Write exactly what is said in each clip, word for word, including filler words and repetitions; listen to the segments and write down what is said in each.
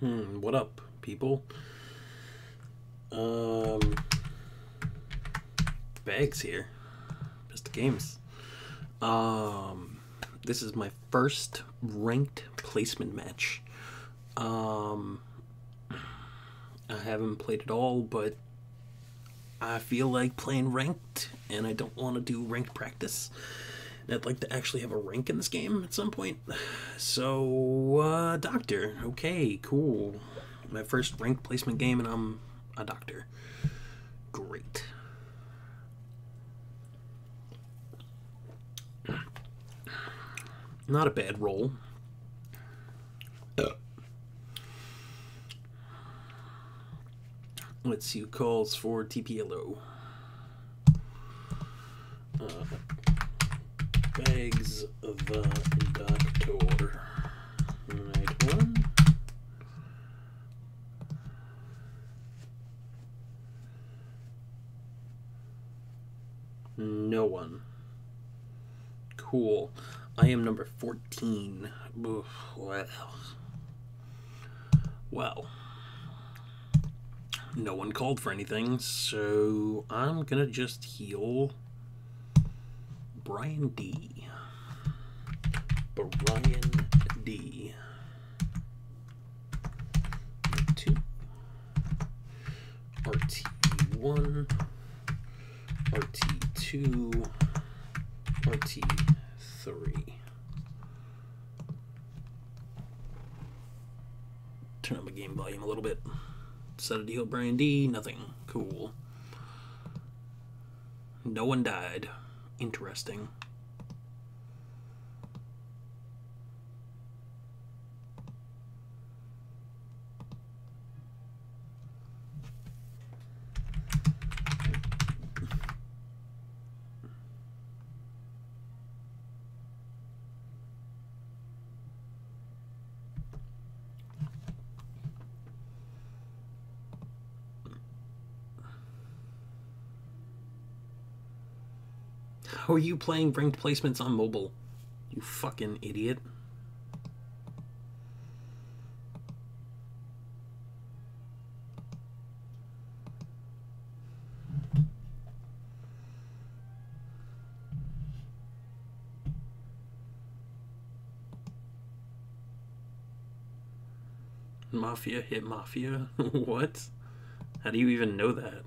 Hmm, what up, people? Um, Bags here. Best Games. Um, this is my first ranked placement match. Um, I haven't played it all, but I feel like playing ranked, and I don't want to do ranked practice. And I'd like to actually have a rank in this game at some point. So, uh, Doctor. Okay, cool. My first ranked placement game, and I'm a Doctor. Great. Not a bad roll. Let's see who calls for T P L O. Uh, Bags of uh, Doctor. Right one. No one. Cool. I am number fourteen. Oof, well. Well. No one called for anything, so I'm gonna just heal Brian D. Brian D. Two. R T one. R T two. R T three. Turn up my game volume a little bit. Decided to heal Brian D. Nothing. Cool. No one died. Interesting. How are you playing ranked placements on mobile? You fucking idiot. Mafia hit Mafia? What? How do you even know that?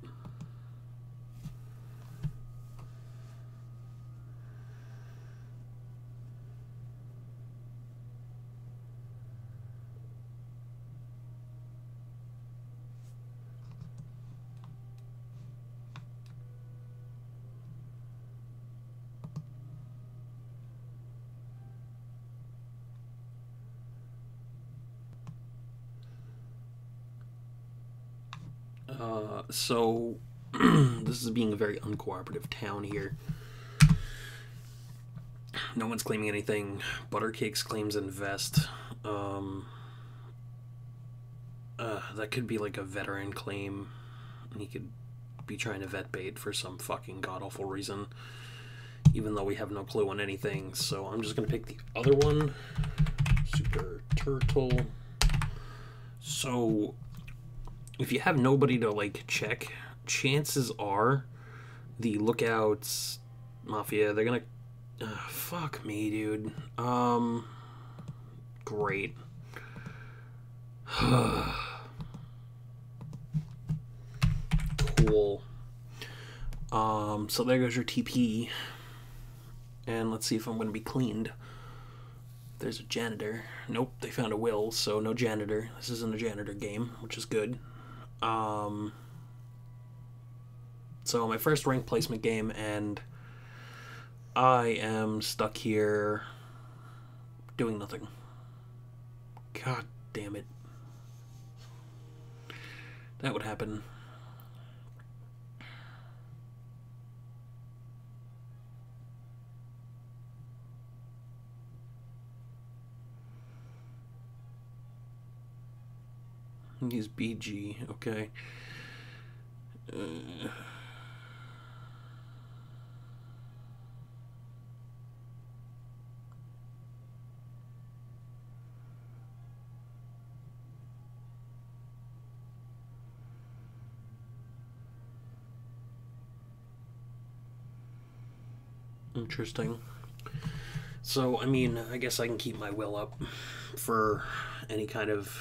Uh, so, this is being a very uncooperative town here. No one's claiming anything. Buttercakes claims invest. Um, uh, that could be like a veteran claim. And he could be trying to vet bait for some fucking god-awful reason. Even though we have no clue on anything. So I'm just going to pick the other one. Super Turtle. So, if you have nobody to, like, check, chances are the Lookouts Mafia, they're gonna... Uh, fuck me, dude. Um... Great. Cool. Um, so there goes your T P. And let's see if I'm gonna be cleaned. There's a janitor. Nope, they found a will, so no janitor. This isn't a janitor game, which is good. Um, so my first rank placement game, and I am stuck here doing nothing. God damn it. That would happen. Use B G, okay. Uh, Interesting. So, I mean, I guess I can keep my will up for any kind of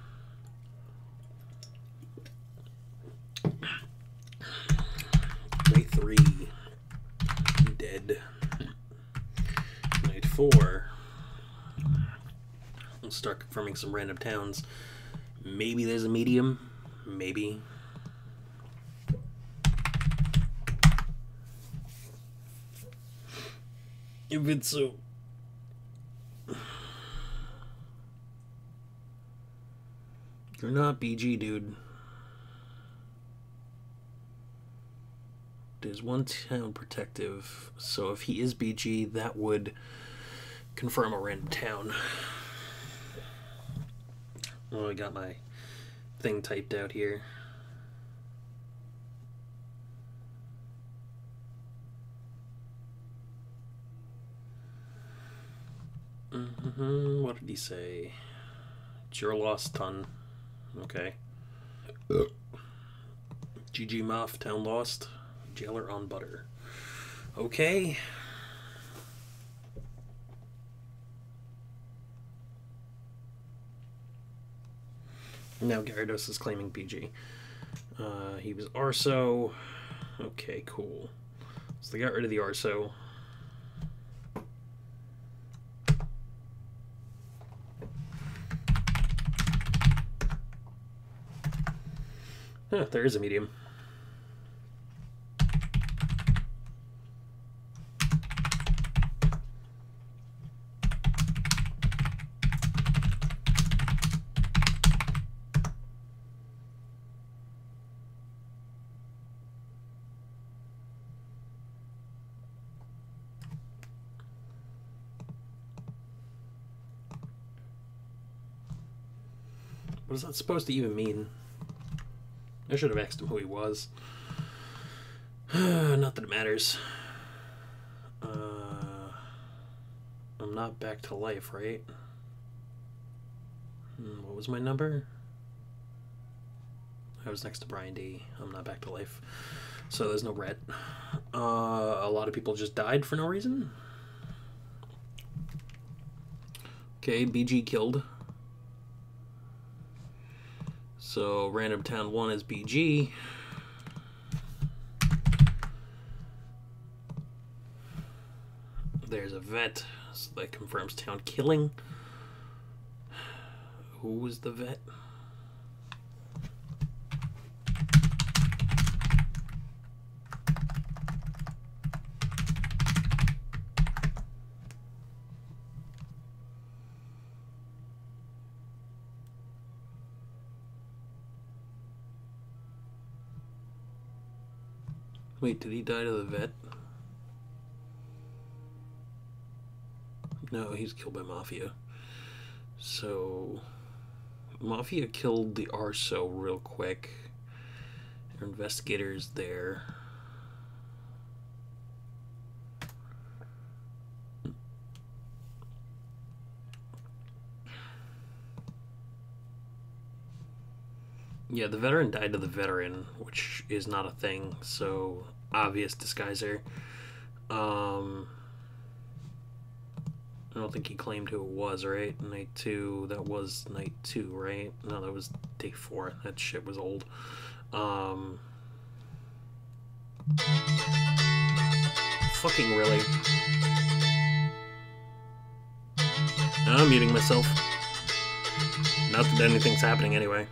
night three, dead. Night four, we'll start confirming some random towns. Maybe there's a medium. Maybe. If it's so. You're not B G, dude. There's one town protective, so if he is B G, that would confirm a random town. Oh, I got my thing typed out here. Mm-hmm. What did he say? It's your loss, ton. Okay. G G Moff, town lost. Jailer on butter. Okay. Now Gyarados is claiming B G. Uh, he was Arso. Okay, cool. So they got rid of the Arso. Huh, there is a medium. What is that supposed to even mean? I should have asked him who he was. Not that it matters. Uh, I'm not back to life, right? What was my number? I was next to Brian D. I'm not back to life. So there's no ret. Uh, a lot of people just died for no reason. Okay, B G killed. So random town one is B G. There's a vet, so that confirms town killing. Who was the vet? Wait, did he die to the vet? No, he's killed by Mafia. So, Mafia killed the Arso real quick. Our investigator's there. Yeah, the veteran died to the veteran, which is not a thing, so obvious disguiser. Um, I don't think he claimed who it was, right? Night two, that was night two, right? No, that was day four. That shit was old. Um, fucking really. I'm muting myself. Not that anything's happening anyway.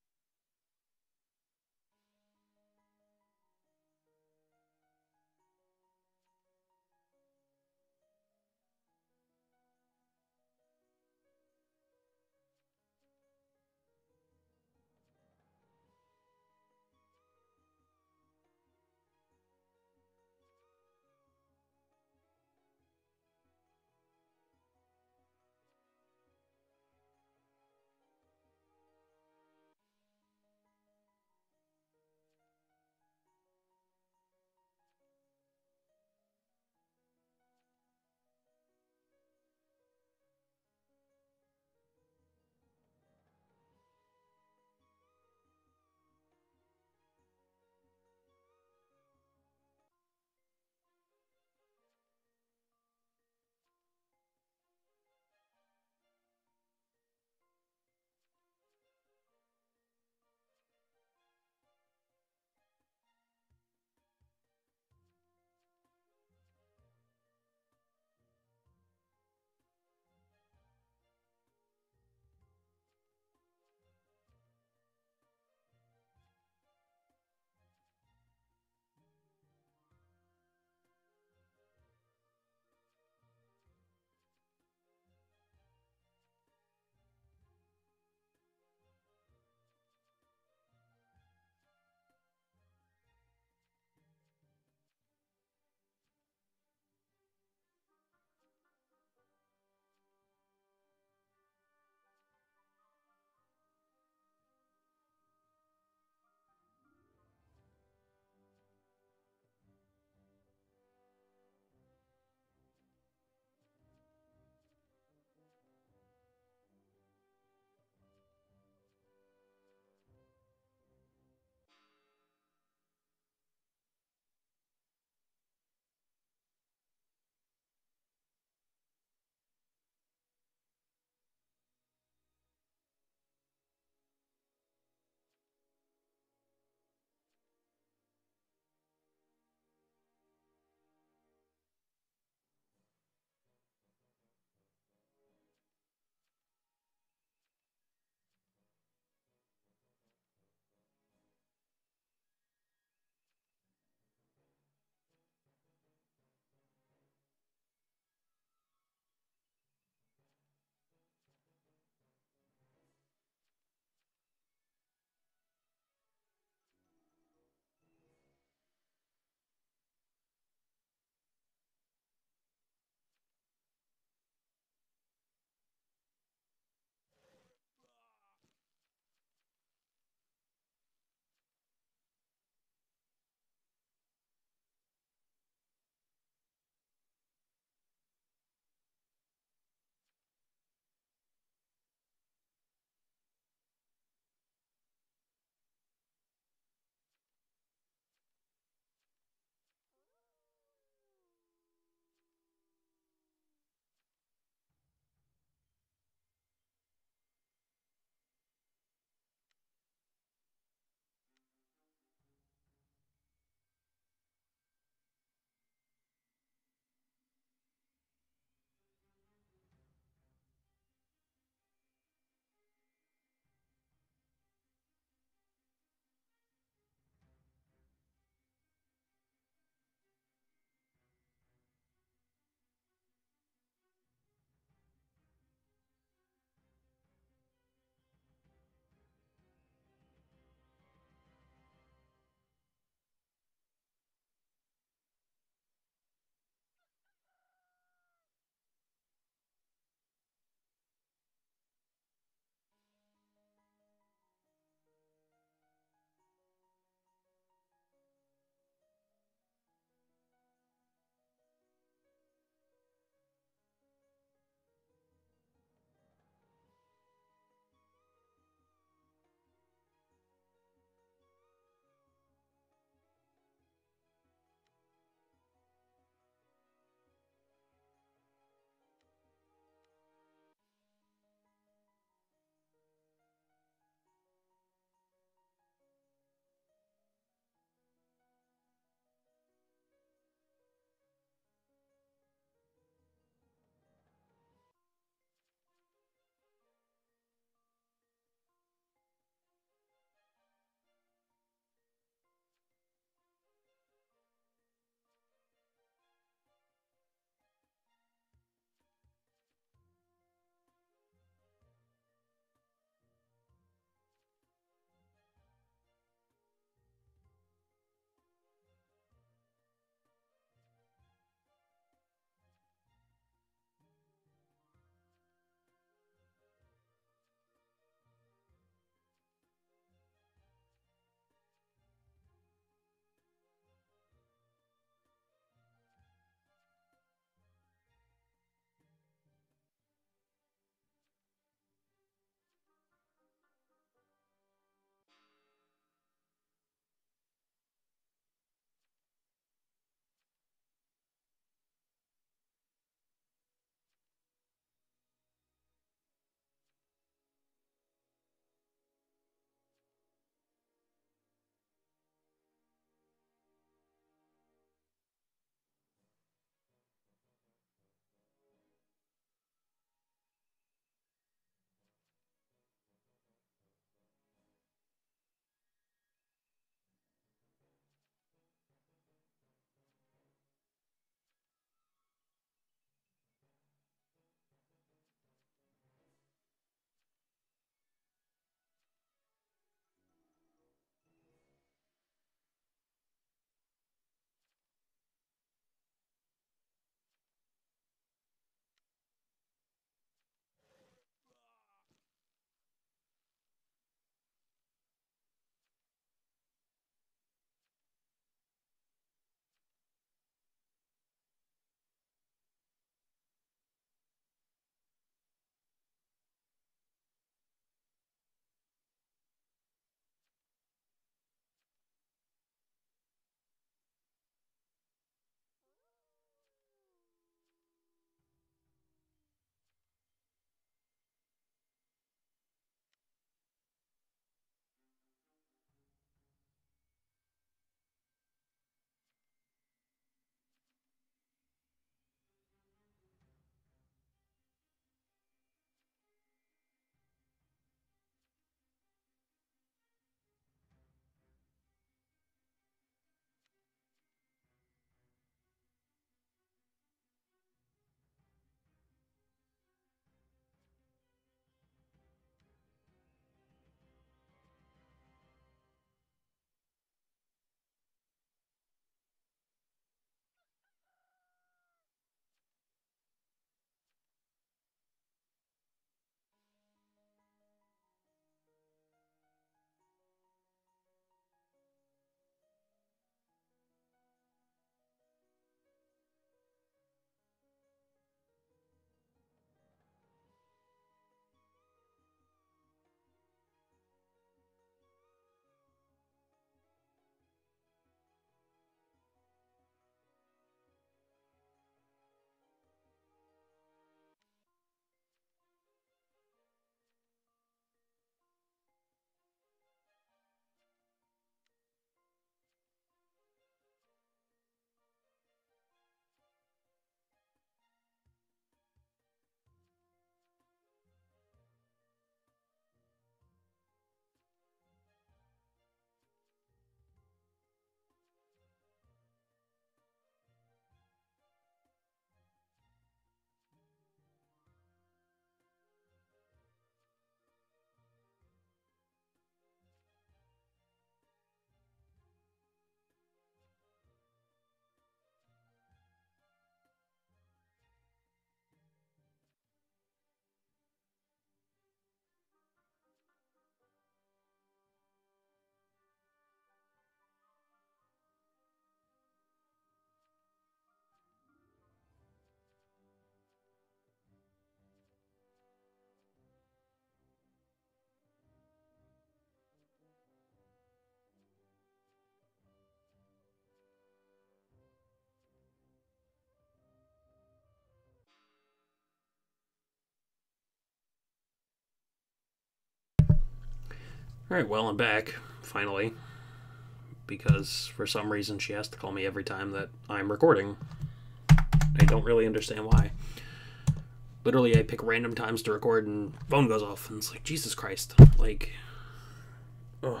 Alright, well, I'm back, finally. Because for some reason she has to call me every time that I'm recording. I don't really understand why. Literally, I pick random times to record and phone goes off, and it's like, Jesus Christ. Like, ugh.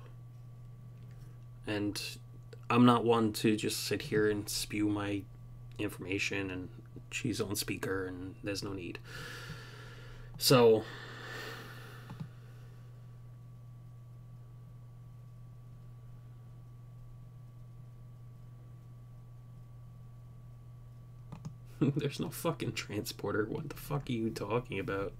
And I'm not one to just sit here and spew my information, and she's on speaker, and there's no need. So, there's no fucking transporter. What the fuck are you talking about?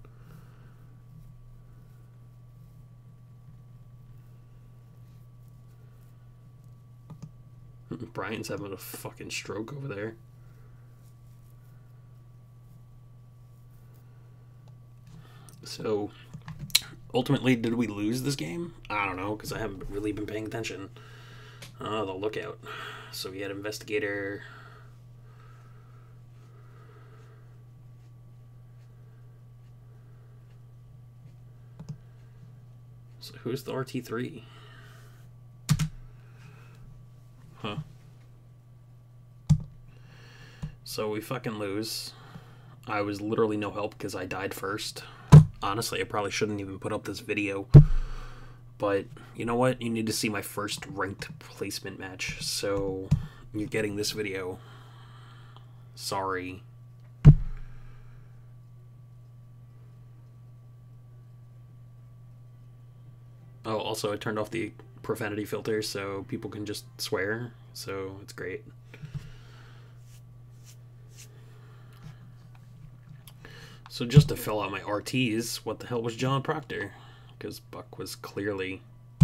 Brian's having a fucking stroke over there. So, ultimately, did we lose this game? I don't know, because I haven't really been paying attention. Oh, the lookout. So we had investigator. So who's the R T three? Huh. So we fucking lose. I was literally no help because I died first. Honestly, I probably shouldn't even put up this video. But you know what? You need to see my first ranked placement match. So you're getting this video. Sorry. Oh, also I turned off the profanity filter so people can just swear. So it's great. So just to fill out my R Ts, what the hell was John Proctor? Because Buck was clearly...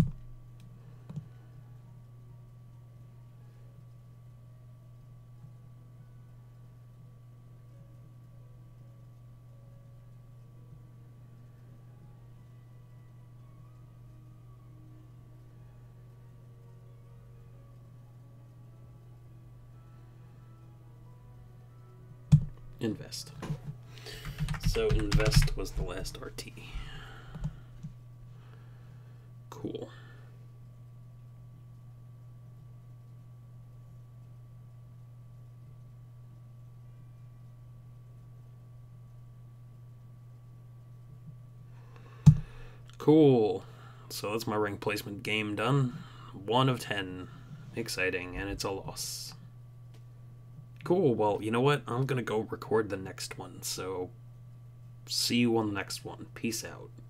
Invest. So Invest was the last R T. Cool. Cool. So that's my rank placement game done. One of ten. Exciting, and it's a loss. Cool, well, you know what? I'm gonna go record the next one, so see you on the next one. Peace out.